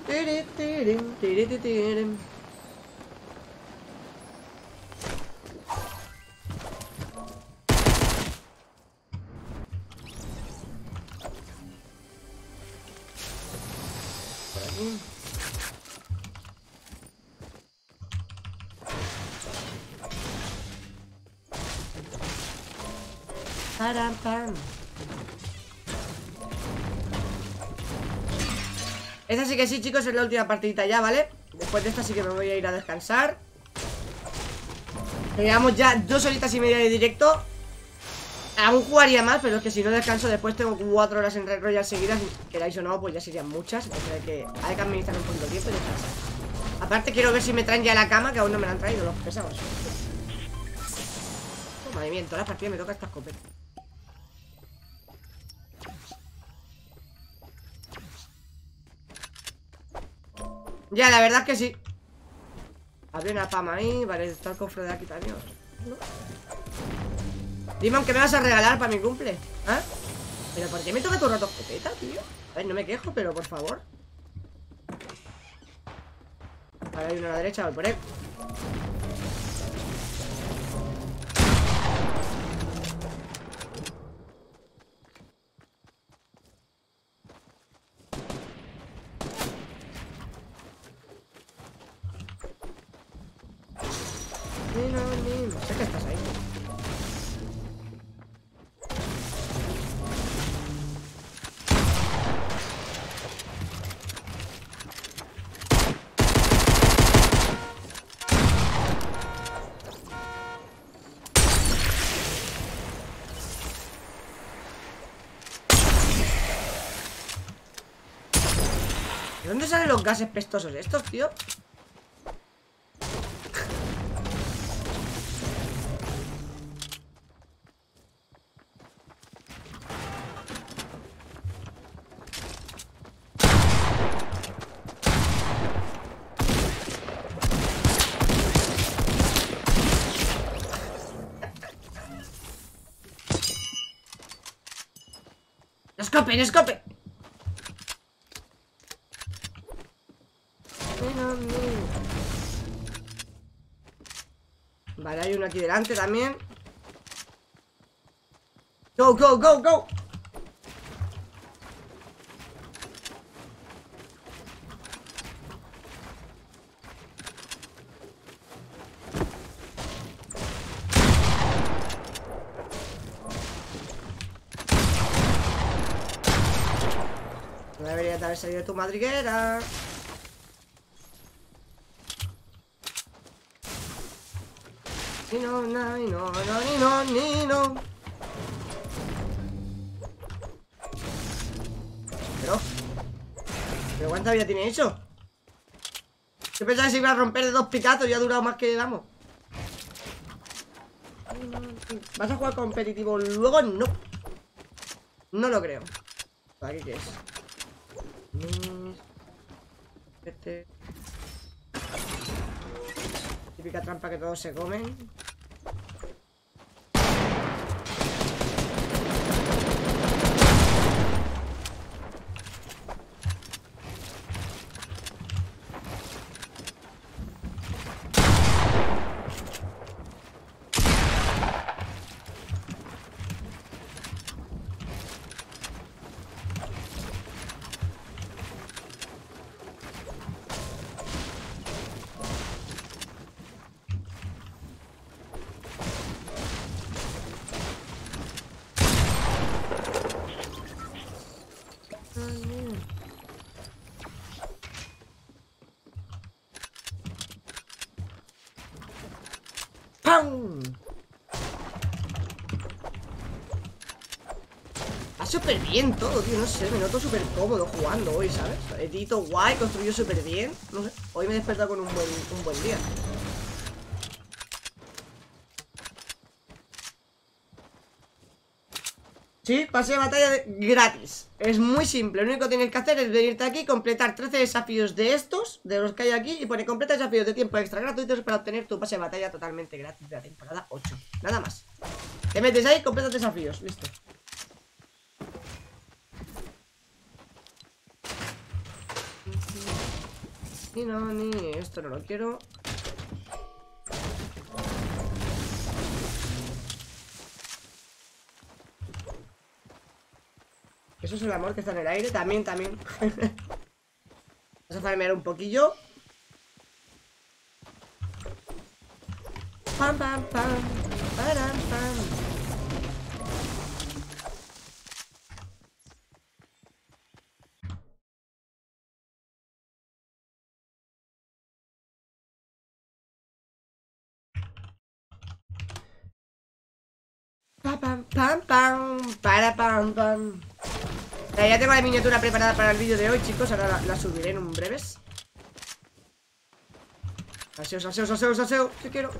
Por aquí. Param, pam. Esta sí que sí, chicos, es la última partidita ya, ¿vale? Después de esta sí que me voy a ir a descansar. Llevamos ya 2 horitas y media de directo. Aún jugaría más, pero es que si no descanso después tengo 4 horas en Red Royale seguidas. Queráis o no, pues ya serían muchas. Entonces hay que administrar un poquito de tiempo y descansar. Aparte quiero ver si me traen ya la cama, que aún no me la han traído los pesados. Oh, madre mía, en todas las partidas me toca esta escopeta. Ya, la verdad es que sí. Habría una fama ahí. Vale, está el cofre de aquí también, ¿no? Dime aunque me vas a regalar para mi cumple. ¿Ah? ¿Pero por qué me toca todo el rato escopeta, tío? A ver, no me quejo, pero por favor. Vale, hay uno a la derecha, voy por él. No sé que estás ahí. ¿De dónde salen los gases pestosos estos, tío? ¡Escope, no escope! Vale, hay uno aquí delante también. ¡Go, go, go, go! No debería de haber salido de tu madriguera. Ni no, ni no, ni no, ni no. Pero ¿cuánta vida tiene eso? Yo pensaba que se iba a romper de 2 picazos y ha durado más que vamos. ¿Vas a jugar competitivo luego? No. No lo creo. ¿Aquí qué es? Este. Típica trampa que todos se comen. ¡Pam! Va súper bien todo, tío, no sé, me noto súper cómodo jugando hoy, ¿sabes? Edito guay, construyo súper bien. No sé, hoy me he despertado con un buen día. Sí, pase de batalla gratis. Es muy simple, lo único que tienes que hacer es venirte aquí, completar 13 desafíos de estos, de los que hay aquí, y pone completa desafíos de tiempo extra gratuitos para obtener tu pase de batalla totalmente gratis de la temporada 8. Nada más. Te metes ahí, completas desafíos, listo. Y no, ni esto no lo quiero. Eso es el amor que está en el aire. También. Vamos a farmear un poquillo. Pam, pam, pam. Param, pam. Pam, pam, pam, pam. Para, pam, pam. Ya tengo la miniatura preparada para el vídeo de hoy, chicos. Ahora la subiré en un breves. Aseo. ¿Qué quiero?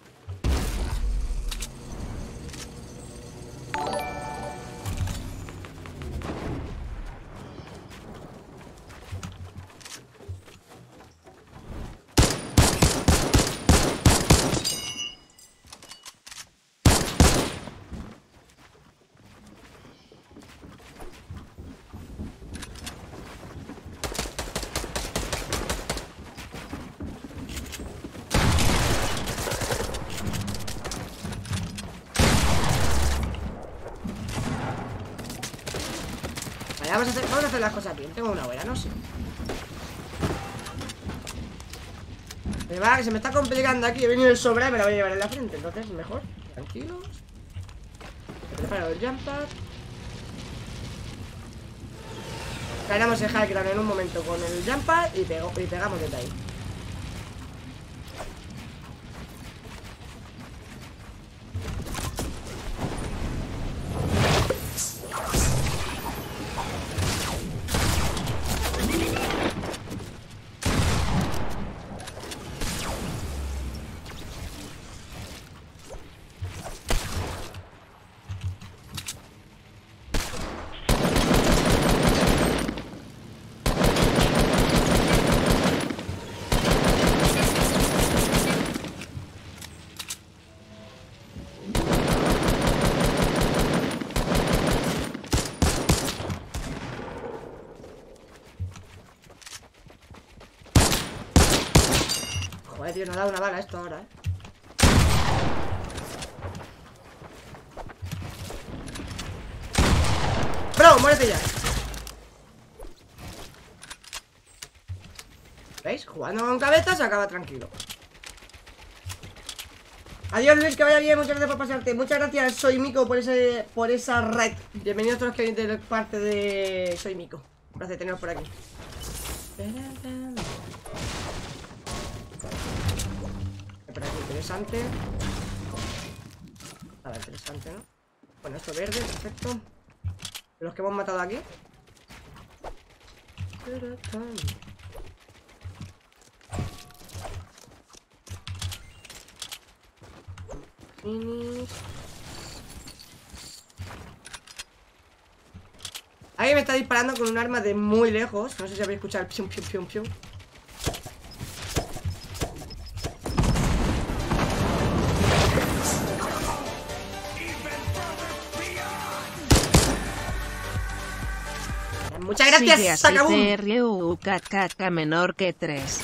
Vamos a hacer las cosas bien. Tengo una buena, no sé. Que se me está complicando aquí. He venido el sobra y me la voy a llevar en la frente. Entonces, mejor. Tranquilos. Preparo el jump pad. Caeremos el high ground en un momento con el jump pad y pegamos desde ahí. Joder, tío, no ha dado una bala esto ahora, Bro, muérete ya. ¿Veis? Jugando con cabeza se acaba tranquilo. Adiós, Luis, que vaya bien. Muchas gracias por pasarte. Muchas gracias, Soy Mico, por esa red. Bienvenidos a todos los que vienen de parte de Soy Mico. Un placer teneros por aquí. Por aquí, interesante. Nada, interesante, ¿no? Bueno, esto verde, perfecto. Los que hemos matado aquí. Alguien me está disparando con un arma de muy lejos. No sé si habéis escuchado el pium, pium, pium, pium. Muchas gracias, Sacabum. CRUKK menor que 3.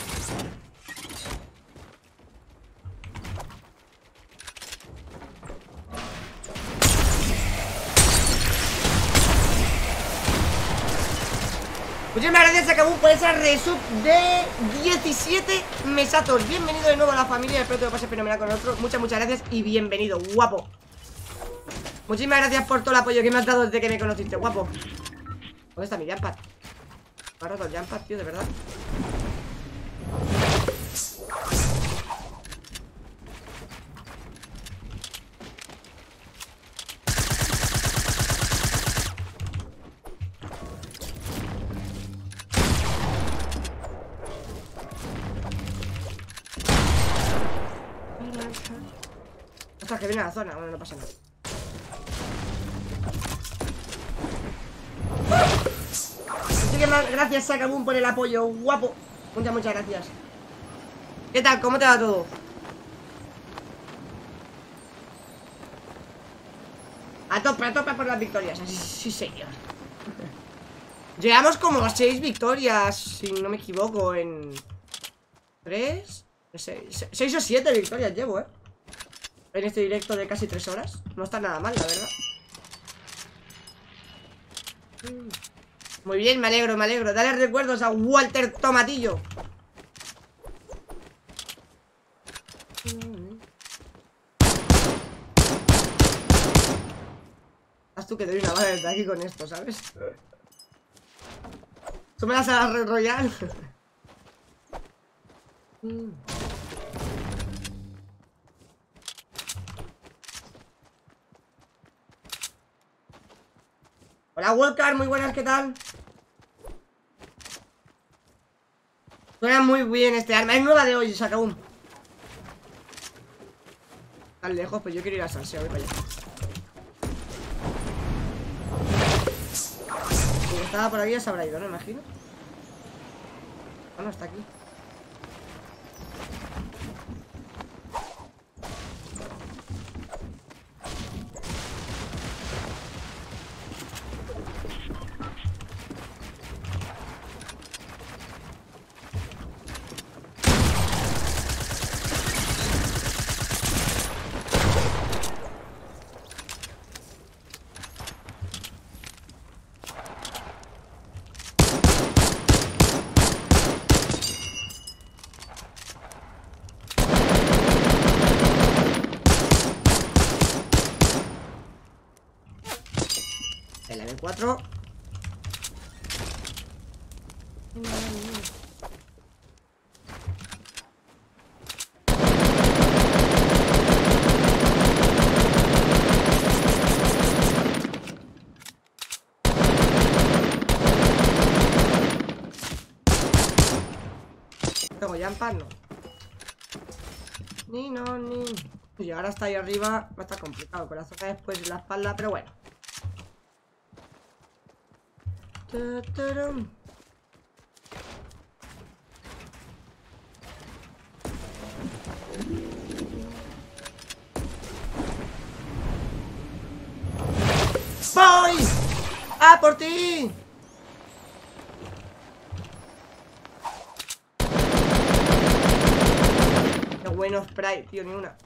Muchísimas gracias, Sacabum, por esa resub de 17 mesazos. Bienvenido de nuevo a la familia. Espero que lo pases fenomenal con nosotros. Muchas gracias y bienvenido, guapo. Muchísimas gracias por todo el apoyo que me has dado desde que me conociste, guapo. ¿Dónde está mi jumppad? Me ha roto el jumppad, tío, de verdad. Ostras, que viene a la zona. Bueno, no pasa nada. Así que gracias, Sacabum, por el apoyo, guapo. Muchas gracias. ¿Qué tal? ¿Cómo te va todo? A tope por las victorias. Así, sí, señor. Llegamos como a 6 victorias, si no me equivoco, en 3, 6 o 7 victorias llevo, en este directo de casi 3 horas. No está nada mal, la verdad. Muy bien, me alegro, me alegro. Dale recuerdos a Walter Tomatillo. Haz tú que doy una bala desde aquí con esto, ¿sabes? ¿Tú me las a la Royal? Hola, Walker, muy buenas, ¿qué tal? Suena muy bien este arma, es nueva de hoy, Sacaún. Tan lejos, pues yo quiero ir a Salseo, voy para allá. Si estaba por ahí ya se habrá ido, ¿no? Me imagino. Ah, no, está aquí. El M4. Tengo jumpas, no. Ni no, ni. Y ahora está ahí arriba. Va a estar complicado. Con la zona después en la espalda, pero bueno. ¡Voy! ¡Ah, por ti! Qué bueno spray, tío, ni una.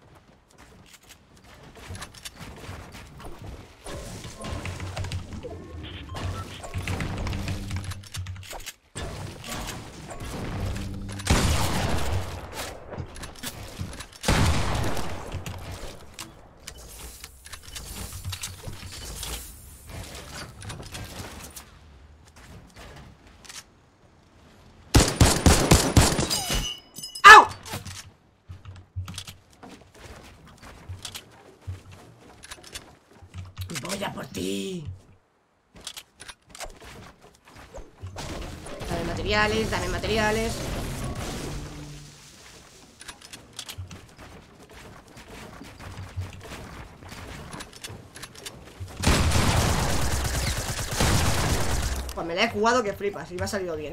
Voy a por ti. Dame materiales, dame materiales. Pues me la he jugado que flipas y me ha salido bien.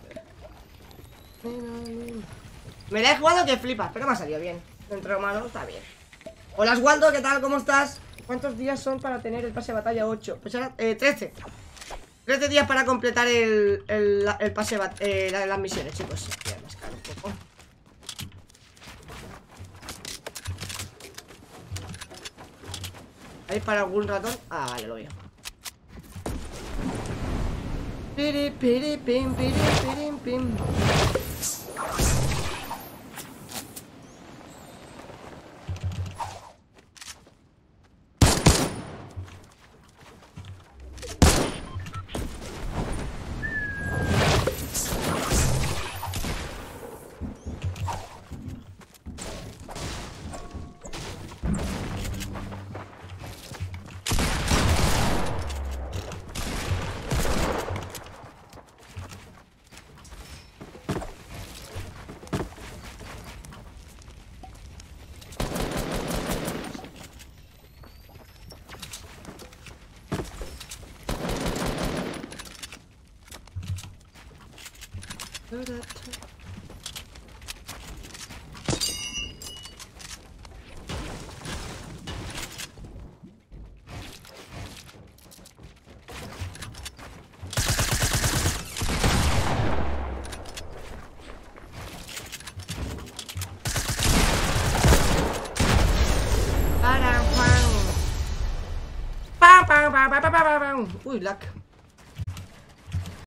Me la he jugado que flipas, pero me ha salido bien. Dentro de lo malo está bien. Hola, Oswaldo, ¿qué tal? ¿Cómo estás? ¿Cuántos días son para tener el pase de batalla? 8. Pues ahora, 13. 13 días para completar el pase de batalla, las misiones, chicos. Voy a mascar un poco. ¿Hay para algún ratón? Ah, vale, lo veo. Piri, piri, pim, piri, piri, pim. Uy, lag.